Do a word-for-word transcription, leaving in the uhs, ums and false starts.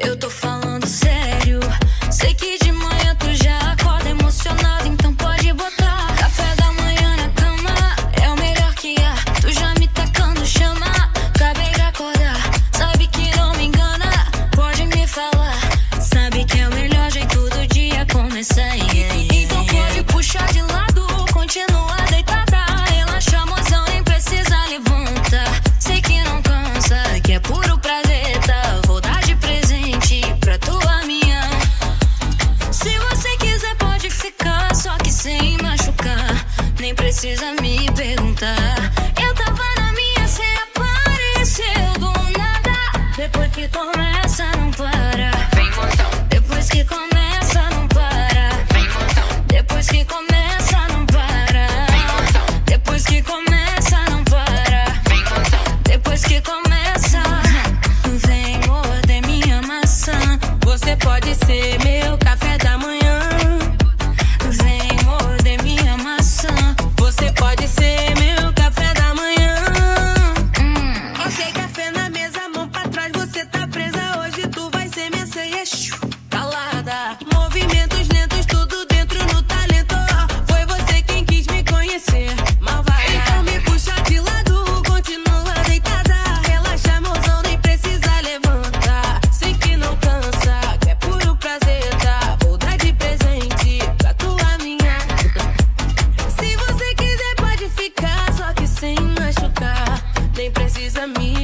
Eu tô falando sério. Sei que de manhã tu já acorda emocionado, então pode botar café da manhã na cama. É o melhor que há. Tu já me tacando chama. Acabei de acordar. Sabe que não me engana. Pode me falar. Sabe que é o melhor jeito do dia começar. Então pode puxar de lado. Continua deitada. Relaxa, mozão, nem precisa levantar. Sei que não cansa, que é puro prazer, tá? Vou dar de presente pra tua minha. Se você quiser pode ficar, só que sem machucar. Nem precisa me perguntar. Eu tava na minha, cê apareceu do nada. Depois que começa não para. Vem, mozão. Depois que começa não para. Vem, mozão. Depois que começa não para. Vem, mozão. Depois que começa não para. Vem, mozão. Depois que começa, vem morder minha maçã. Você pode ser meu café da manhã. Vem morder minha maçã. Você pode ser meu café da manhã. Hum. Ok, café na mesa, mão pra trás, você tá presa. Hoje tu vai ser minha ceia, calada. Movimentos lentos, tudo dentro no talento. Foi você quem quis me conhecer, malvada. Então me puxa de lado, continua deitada. Relaxa, mozão, nem precisa levantar. Sei que não cansa, que é puro prazer, tá? Vou dar de presente pra tua minha. Se você quiser pode ficar, só que sem machucar. Nem precisa me